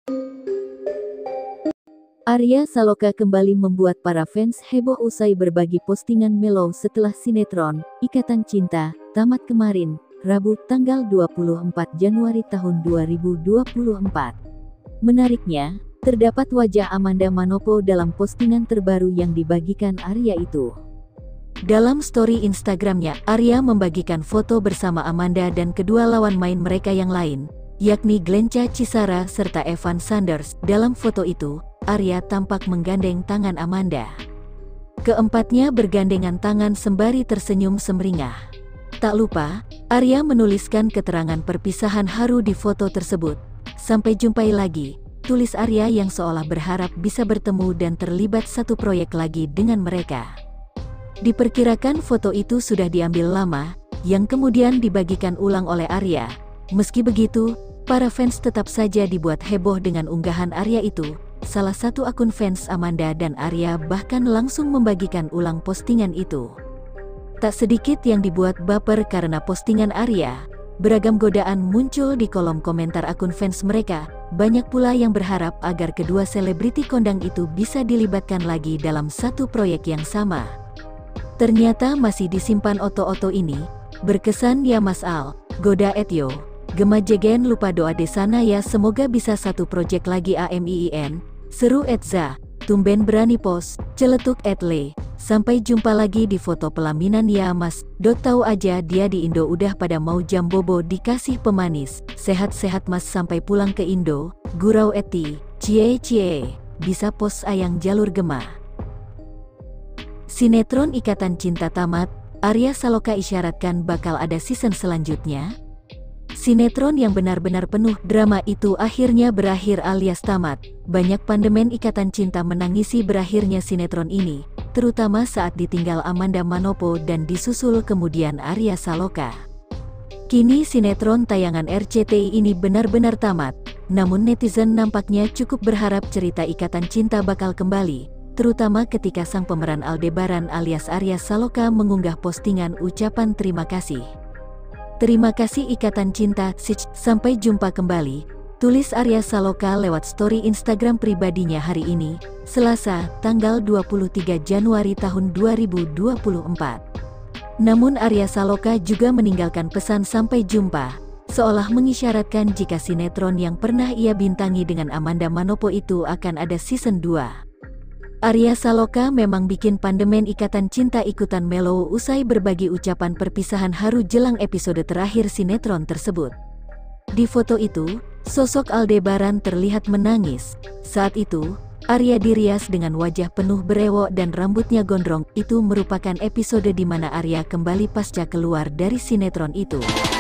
Arya Saloka kembali membuat para fans heboh usai berbagi postingan mellow setelah sinetron Ikatan Cinta tamat kemarin, Rabu tanggal 24 Januari tahun 2024. Menariknya, terdapat wajah Amanda Manopo dalam postingan terbaru yang dibagikan Arya itu. Dalam story Instagramnya, Arya membagikan foto bersama Amanda dan kedua lawan main mereka yang lain, yakni Glenca Cisara serta Evan Sanders. Dalam foto itu, Arya tampak menggandeng tangan Amanda. Keempatnya bergandengan tangan sembari tersenyum semeringah. Tak lupa, Arya menuliskan keterangan perpisahan haru di foto tersebut. "Sampai jumpai lagi," tulis Arya yang seolah berharap bisa bertemu dan terlibat satu proyek lagi dengan mereka. Diperkirakan foto itu sudah diambil lama, yang kemudian dibagikan ulang oleh Arya. Meski begitu, para fans tetap saja dibuat heboh dengan unggahan Arya itu. Salah satu akun fans Amanda dan Arya bahkan langsung membagikan ulang postingan itu. Tak sedikit yang dibuat baper karena postingan Arya. Beragam godaan muncul di kolom komentar akun fans mereka. Banyak pula yang berharap agar kedua selebriti kondang itu bisa dilibatkan lagi dalam satu proyek yang sama. Ternyata masih disimpan oto-oto ini. Berkesan ya Mas Al, goda etyo. Gema jegen lupa doa desana ya, semoga bisa satu proyek lagi AMIIN. Seru Etza, tumben berani post, celetuk etle. Sampai jumpa lagi di foto pelaminan ya Mas. Tahu aja dia di Indo udah pada mau jam bobo dikasih pemanis. Sehat-sehat Mas sampai pulang ke Indo. Gurau eti, cie. Bisa post ayang jalur Gema. Sinetron Ikatan Cinta tamat, Arya Saloka isyaratkan bakal ada season selanjutnya. Sinetron yang benar-benar penuh drama itu akhirnya berakhir alias tamat. Banyak pandemen Ikatan Cinta menangisi berakhirnya sinetron ini, terutama saat ditinggal Amanda Manopo dan disusul kemudian Arya Saloka. Kini sinetron tayangan RCTI ini benar-benar tamat, namun netizen nampaknya cukup berharap cerita Ikatan Cinta bakal kembali, terutama ketika sang pemeran Aldebaran alias Arya Saloka mengunggah postingan ucapan terima kasih. "Terima kasih Ikatan Cinta, sampai jumpa kembali," tulis Arya Saloka lewat story Instagram pribadinya hari ini, Selasa, tanggal 23 Januari tahun 2024. Namun Arya Saloka juga meninggalkan pesan sampai jumpa, seolah mengisyaratkan jika sinetron yang pernah ia bintangi dengan Amanda Manopo itu akan ada season 2. Arya Saloka memang bikin pandemen Ikatan Cinta ikutan mellow usai berbagi ucapan perpisahan haru jelang episode terakhir sinetron tersebut. Di foto itu, sosok Aldebaran terlihat menangis. Saat itu, Arya dirias dengan wajah penuh berewok dan rambutnya gondrong. Itu merupakan episode di mana Arya kembali pasca keluar dari sinetron itu.